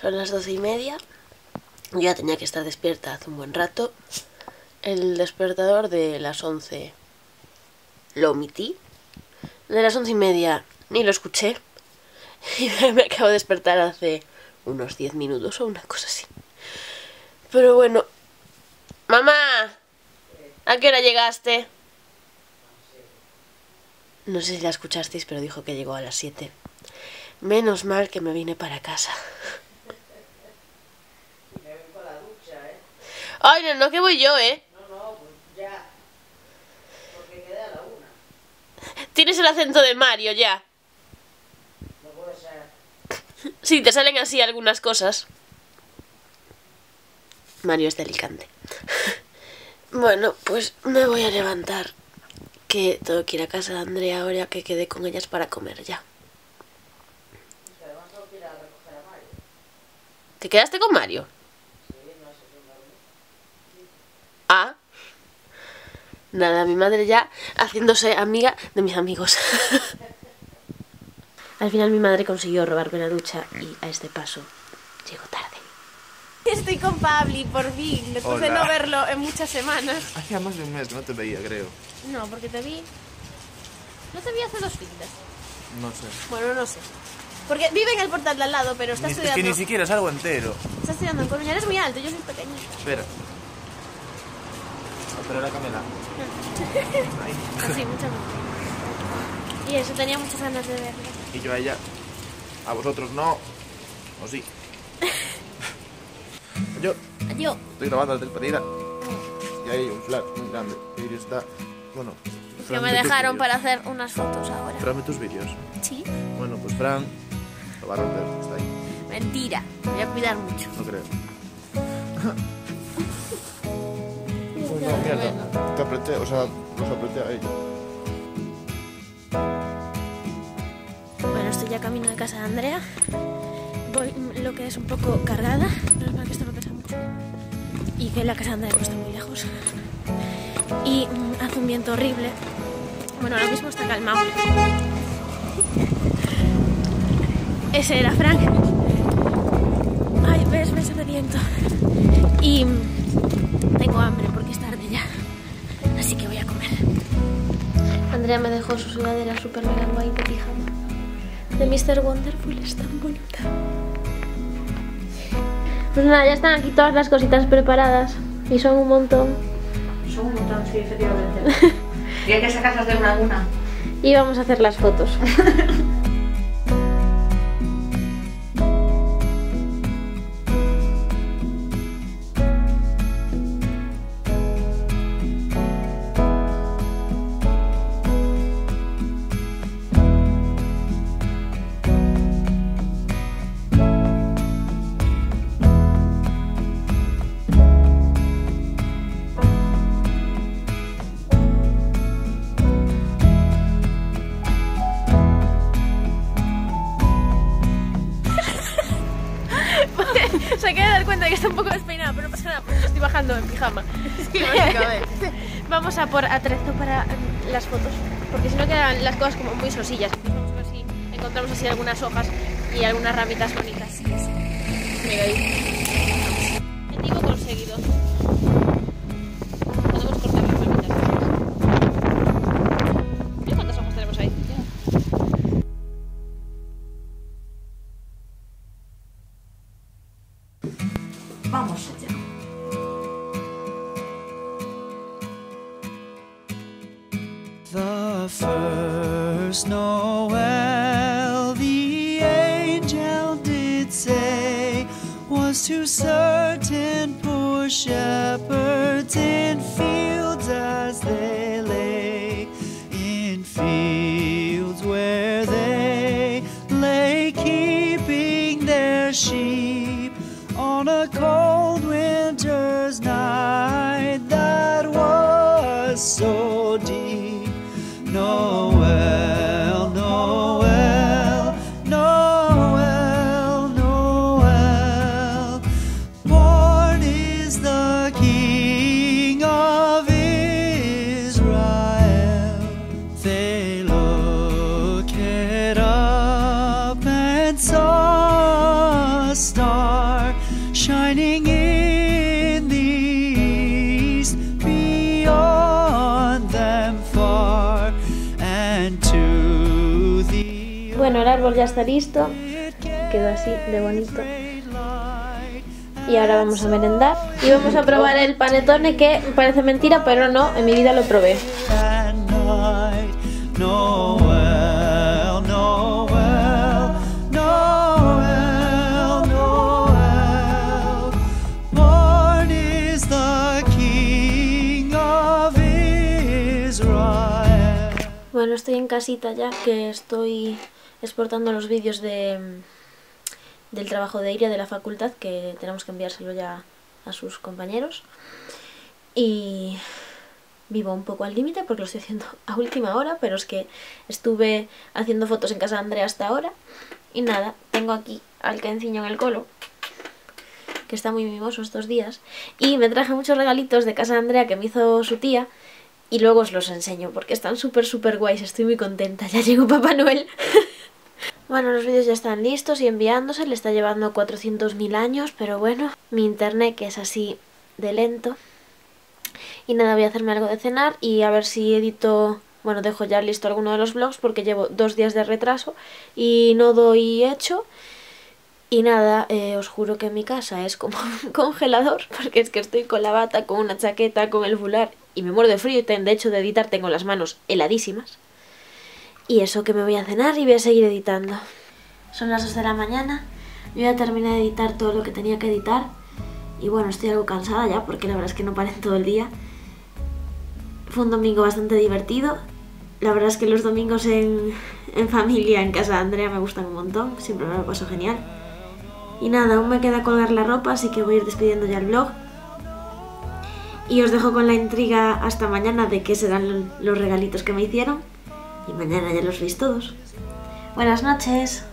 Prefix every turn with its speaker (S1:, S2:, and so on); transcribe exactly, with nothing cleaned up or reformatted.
S1: Son las doce y media. Yo ya tenía que estar despierta hace un buen rato. El despertador de las once lo omití. De las once y media ni lo escuché. Y me acabo de despertar hace unos diez minutos o una cosa así. Pero bueno. ¡Mamá! ¿A qué hora llegaste? No sé si la escuchasteis, pero dijo que llegó a las siete. Menos mal que me vine para casa.
S2: Me vengo con la ducha, ¿eh?
S1: Ay, no, no, que voy yo, ¿eh?
S2: No, no, pues ya. Porque quedé a la una.
S1: Tienes el acento de Mario ya.
S2: No puede ser.
S1: Sí, te salen así algunas cosas. Mario es de Alicante. Bueno, pues me voy a levantar. Que tengo que ir a casa de Andrea ahora que quedé con ellas para comer ya.
S2: Y además tengo que ir a recoger a Mario.
S1: ¿Te quedaste con Mario?
S2: Sí, no sé si me dormí.
S1: Ah. Nada, mi madre ya haciéndose amiga de mis amigos. Al final mi madre consiguió robarme la ducha y a este paso llego tarde.
S3: Estoy con Pabli, por fin, después de
S4: Hola.
S3: no verlo en muchas semanas.
S4: Hacía más de un mes que no te veía, creo.
S3: No, porque te vi... No te vi hace dos fines.
S4: No sé.
S3: Bueno, no sé. Porque vive en el portal de al lado, pero está
S4: Ni- es
S3: estudiando...
S4: que ni siquiera es algo entero.
S3: Está estudiando en Coruña. Eres muy alto, yo soy pequeñita.
S4: Espera. Pero la Camela. Ahí.
S3: Así, mucho más. Y eso, tenía muchas ganas de verlo.
S4: Y yo a ella. A vosotros no. O sí. Yo
S3: Adiós.
S4: estoy grabando la despedida. Y ahí hay un flash muy grande. Y ahí está. Bueno.
S3: Que
S4: Fran,
S3: me
S4: ve tus
S3: dejaron
S4: vídeos.
S3: para hacer unas fotos ahora.
S4: Tráeme tus vídeos.
S3: Sí.
S4: Bueno, pues Fran lo va a romper. Está ahí.
S3: Mentira. Me voy a cuidar mucho.
S4: No creo. Uy, no, mierda. Te apreté, o sea, los apreté a ellos.
S3: Bueno, estoy ya camino de casa de Andrea. Voy mm, lo que es un poco cargada, pero es para que esto no pesa mucho. Y que la casa de Andrea no está muy lejos. Y mm, hace un viento horrible. Bueno, ahora mismo está calmado. Ese era Frank. Ay, ves, ves ese viento. Y mm, tengo hambre porque es tarde ya. Así que voy a comer. Andrea me dejó su sudadera super mega guay de pijama. De mister Wonderful, es tan bonita. Pues nada, ya están aquí todas las cositas preparadas. Y son un montón.
S2: Son un montón, sí, efectivamente. Y hay que sacarlas de una a una.
S3: Y vamos a hacer las fotos. Se acaba de dar cuenta de que está un poco despeinada, pero no pasa nada porque estoy bajando en pijama.
S1: Sí, básicamente.
S3: Vamos a por atrezo para mm, las fotos, porque si no quedan las cosas como muy sosillas. Entonces vamos a ver si encontramos así algunas hojas y algunas ramitas bonitas. Mira ahí. Objetivo conseguido. Podemos cortar las ramitas. ¿Y cuántas hojas tenemos ahí?
S2: Vamos allá.
S5: The first Noel, the angel did say, was to certain poor shepherds in fields as they lay, in fields where they lay keeping their sheep on a cold winter's night that was so deep. Noel, Noel, Noel, Noel, born is the King of Israel. They looked up and saw a star
S3: Bueno, el árbol ya está listo, quedó así de bonito. Y ahora vamos a merendar y vamos a probar el panetone, que parece mentira, pero no, en mi vida lo probé.
S5: At night, Noel, Noel, Noel, Noel. Born is the King of Israel.
S3: Bueno, estoy en casita ya, que estoy exportando los vídeos de, del trabajo de Iria de la facultad, que tenemos que enviárselo ya a sus compañeros. Y vivo un poco al límite porque lo estoy haciendo a última hora, pero es que estuve haciendo fotos en casa de Andrea hasta ahora. Y nada, tengo aquí al Kenciño en el colo, que está muy mimoso estos días. Y me traje muchos regalitos de casa de Andrea que me hizo su tía. Y luego os los enseño porque están súper súper guays, estoy muy contenta, ya llegó Papá Noel. Bueno, los vídeos ya están listos y enviándose, le está llevando cuatrocientos mil años, pero bueno, mi internet que es así de lento. Y nada, voy a hacerme algo de cenar y a ver si edito, bueno, dejo ya listo alguno de los vlogs porque llevo dos días de retraso y no doy hecho. Y nada, eh, os juro que mi casa es como un congelador, porque es que estoy con la bata, con una chaqueta, con el fular y me muero de frío y de hecho de editar tengo las manos heladísimas. Y eso, que me voy a cenar y voy a seguir editando. Son las dos de la mañana, yo ya terminé de editar todo lo que tenía que editar y bueno, estoy algo cansada ya porque la verdad es que no paré todo el día. Fue un domingo bastante divertido. La verdad es que los domingos en, en familia, en casa de Andrea, me gustan un montón, siempre me lo paso genial. Y nada, aún me queda colgar la ropa, así que voy a ir despidiendo ya el vlog. Y os dejo con la intriga hasta mañana de qué serán los regalitos que me hicieron. Y mañana ya los veis todos. Buenas noches.